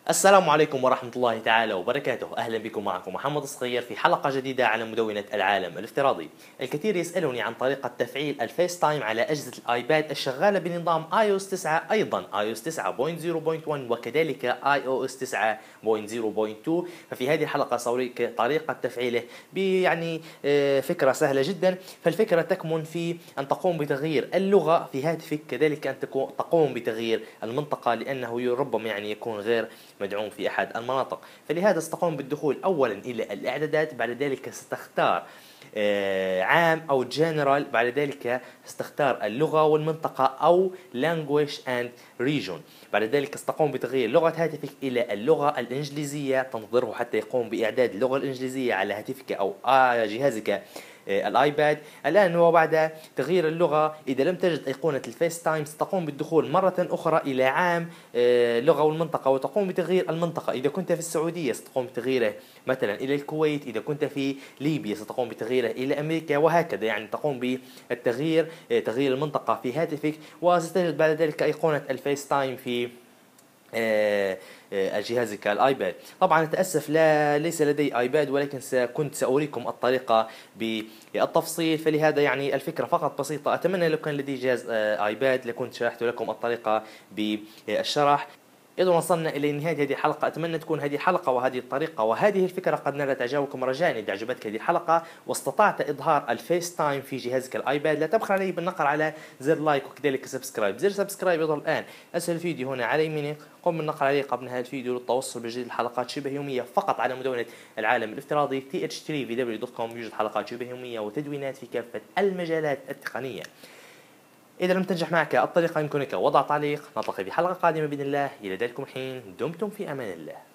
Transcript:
السلام عليكم ورحمة الله تعالى وبركاته. أهلا بكم، معكم محمد الصغير في حلقة جديدة على مدونة العالم الافتراضي. الكثير يسألني عن طريقة تفعيل الفيس تايم على أجهزة الآيباد الشغالة بنظام iOS 9، أيضا iOS 9.0.1 وكذلك iOS 9.0.2. ففي هذه الحلقة سأوريك طريقة تفعيله يعني فكرة سهلة جدا. فالفكرة تكمن في أن تقوم بتغيير اللغة في هاتفك، كذلك أن تقوم بتغيير المنطقة لأنه ربما يكون غير مدعوم في أحد المناطق. فلهذا ستقوم بالدخول أولا إلى الإعدادات، بعد ذلك ستختار عام أو general، بعد ذلك ستختار اللغة والمنطقة أو language and region. بعد ذلك ستقوم بتغيير لغة هاتفك إلى اللغة الإنجليزية، تنتظره حتى يقوم بإعداد اللغة الإنجليزية على هاتفك أو جهازك الايباد الان. وبعد تغيير اللغه اذا لم تجد ايقونه الفيس تايم ستقوم بالدخول مره اخرى الى عام لغه والمنطقه، وتقوم بتغيير المنطقه. اذا كنت في السعوديه ستقوم بتغييره مثلا الى الكويت، اذا كنت في ليبيا ستقوم بتغييره الى امريكا، وهكذا. يعني تقوم بالتغيير تغيير المنطقه في هاتفك، وستجد بعد ذلك ايقونه الفيس تايم في جهازك الايباد. طبعا اتاسف، ليس لدي ايباد، ولكن كنت ساريكم الطريقه بالتفصيل. فلهذا يعني الفكره فقط بسيطه. اتمنى لو كان لدي جهاز ايباد لكنت شرحت لكم الطريقه بالشرح. إذا وصلنا إلى نهاية هذه الحلقة، أتمنى تكون هذه الحلقة وهذه الطريقة وهذه الفكرة قد نالت إعجابكم. رجاء إذا عجبتك هذه الحلقة واستطعت إظهار الفيس تايم في جهازك الآيباد، لا تبخل علي بالنقر على زر لايك وكذلك سبسكرايب. زر سبسكرايب يظهر الآن أسفل الفيديو هنا على يمينك. قم بالنقر عليه قبل نهاية الفيديو للتوصل بجديد الحلقات شبه يومية فقط على مدونة العالم الافتراضي th3vw.com. يوجد حلقات شبه يومية وتدوينات في كافة المجالات التقنية. إذا لم تنجح معك الطريقة يمكنك وضع تعليق. نلتقي في حلقة قادمة بإذن الله. إلى ذلكم الحين دمتم في أمان الله.